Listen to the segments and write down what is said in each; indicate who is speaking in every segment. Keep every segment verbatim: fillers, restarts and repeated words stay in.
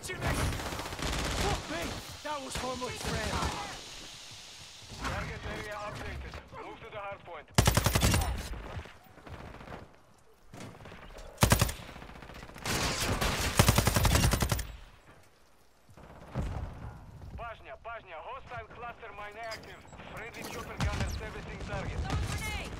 Speaker 1: Switching me! Fuck me! That was for my friend.
Speaker 2: Target area updated. Move to the hard point. Pajnia, Pajnia, hostile cluster mine active. Friendly chopper gunner servicing target.
Speaker 3: Throwing grenade!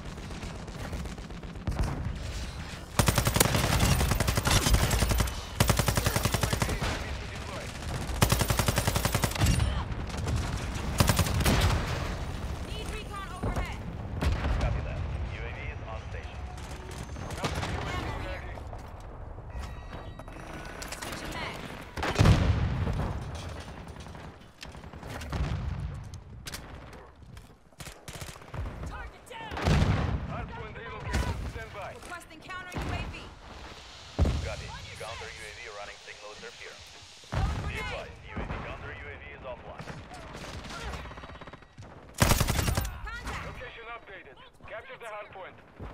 Speaker 2: Capture the hard point.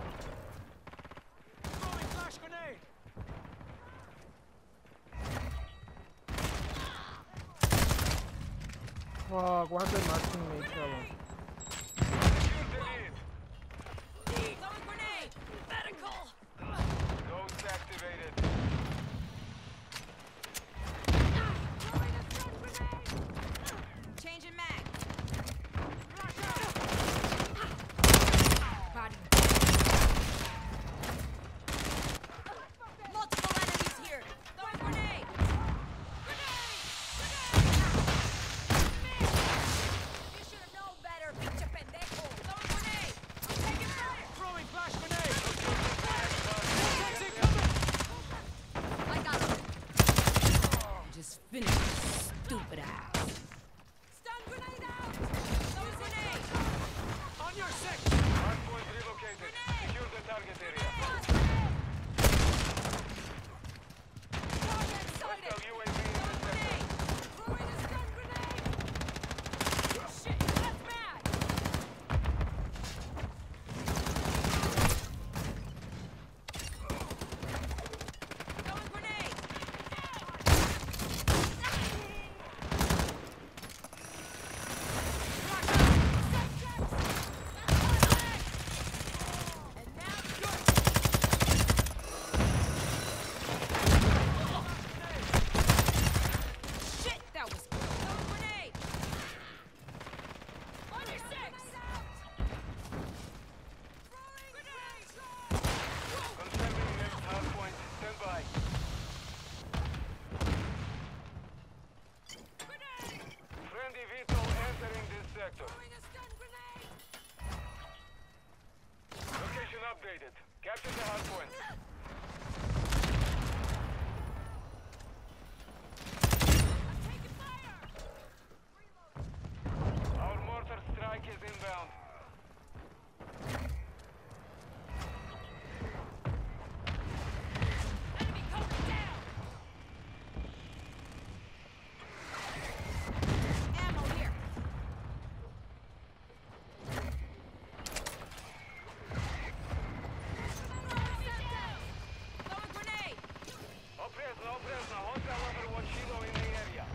Speaker 1: Throwing flash grenade!
Speaker 4: Fuck, what happened to my teammate? Kill him.
Speaker 2: Secure the lead.
Speaker 3: Throwing grenade! Medical!
Speaker 2: Ghost activated.
Speaker 3: Throwing a stun grenade! Changing mag. Body. Multiple enemies here. Throwing grenade! Grenade! Grenade! You should have known better, pinche pendejo. Throwing grenade! I'm taking fire!
Speaker 1: Throwing flash grenade!
Speaker 3: Taxi coming! I got him. Just finish this stupid ass. Stun grenade out! Throwing grenade!
Speaker 1: On your six!
Speaker 2: Hard point relocated. Secure the target area.
Speaker 3: Target sighted!
Speaker 2: Hostile U A V in the sector.
Speaker 3: Throwing a stun grenade! Shit, that's bad! Throwing grenade! And now shit, that was throwing grenade! On your six! Throwing grenade!
Speaker 2: Confirming next hard point. Stand by.
Speaker 3: Grenade!
Speaker 2: Friendly V TOL entering this sector.
Speaker 3: Throwing a stun grenade!
Speaker 2: Location updated. Capture the hard point.
Speaker 3: I'm taking fire!
Speaker 2: Our mortar strike is inbound.
Speaker 3: Enemy coming down! Ammo here! Throwing grenade!
Speaker 2: Opresna, Opresna. Hostile Overwatch Hilo in the area.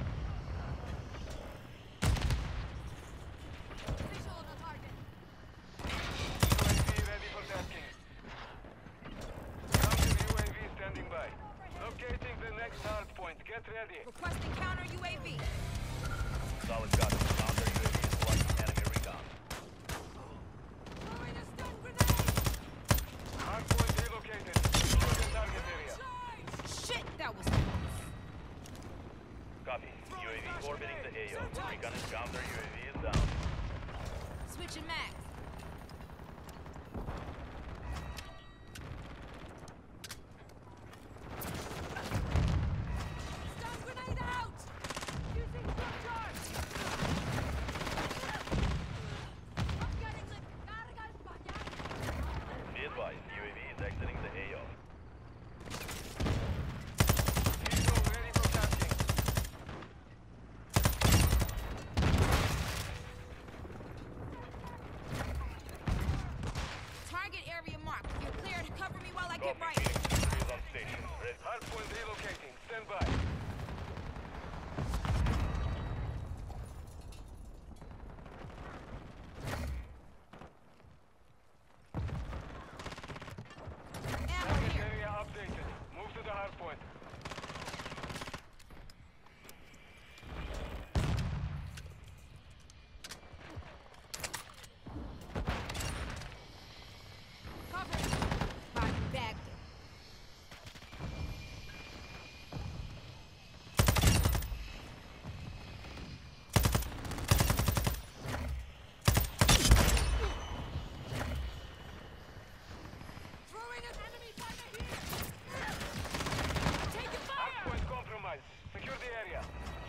Speaker 3: Visual on the target.
Speaker 2: U A V ready for tasking. Counter U A V standing by. Locating the next hard point. Get ready.
Speaker 3: Requesting counter U A V.
Speaker 5: Solid copy. Counter U A V is flying enemy recon.
Speaker 3: Throwing a stun grenade!
Speaker 2: Hard point relocated. Secure the target area.
Speaker 3: Shit, that was
Speaker 5: Copy. U A V orbiting the A O. Recon is counter U A V is down.
Speaker 3: switching mags. Stun grenade out! Using jump charge! I'm getting lit. Carga España!
Speaker 5: Be advised, U A V is exiting the A O.
Speaker 2: Hilo ready for tasking.
Speaker 3: Target area marked. You're clear to cover me while I get
Speaker 5: Copy.
Speaker 3: right.
Speaker 5: Phoenix is on station. Ready.
Speaker 2: Hard point relocating. Stand by. compromised. Secure the area.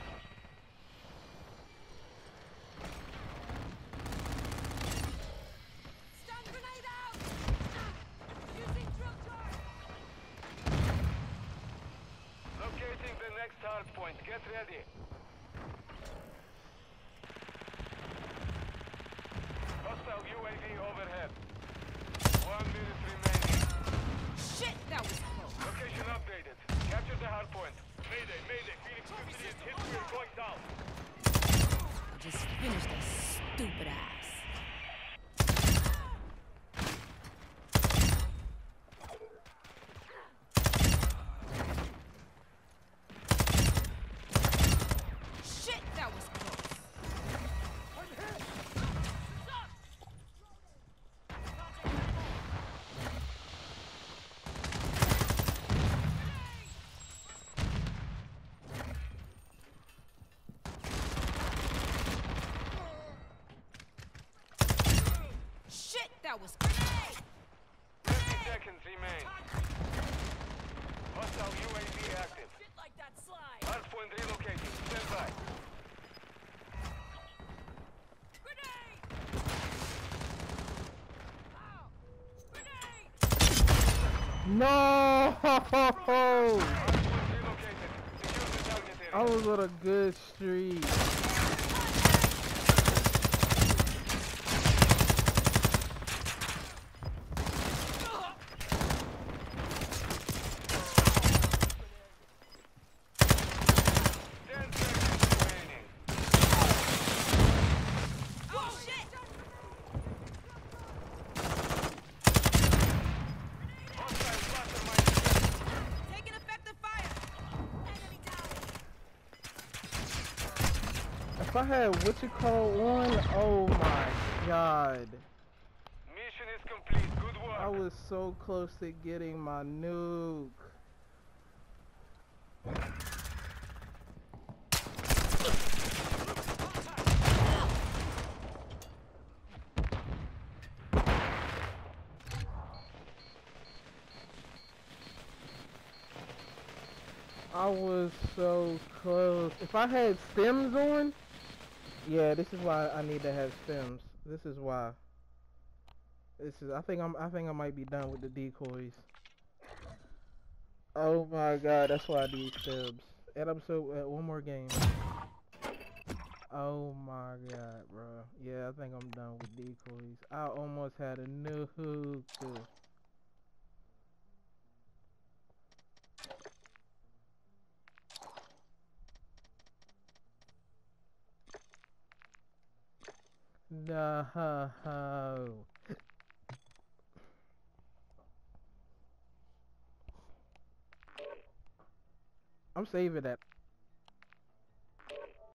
Speaker 3: Stun grenade out! Using drill charge!
Speaker 2: Locating the next hard point. Get ready. Hostile U A V overhead. One minute remaining.
Speaker 3: Shit, that was close.
Speaker 2: Location updated. Capture the hard point. Mayday, Mayday. Phoenix fifty is hit. We're going down.
Speaker 3: Just finish that stupid ass. Shit, that was close. Shit, that was grenade!
Speaker 2: fifty seconds remain. Hostile U A V active.
Speaker 3: Shit like that slide!
Speaker 2: Hard point relocating. Stand by.
Speaker 3: Grenade! Ow! Grenade!
Speaker 4: No!
Speaker 2: Hard point relocated. Secure the target area.
Speaker 4: I was on a good streak.
Speaker 2: Ten seconds remaining.
Speaker 3: Oh shit!
Speaker 2: Hostile cluster mine.
Speaker 3: Taking effective fire! Enemy down!
Speaker 4: If I had what you call on, oh my god.
Speaker 2: Mission is complete. Good work.
Speaker 4: I was so close to getting my nuke. I was so close. If I had stems on, yeah, this is why I need to have stems. This is why. This is. I think I'm. I think I might be done with the decoys. Oh my god, that's why I need stems. And I'm so uh, one more game. Oh my god, bro. Yeah, I think I'm done with decoys. I almost had a nuke. No. I'm saving that.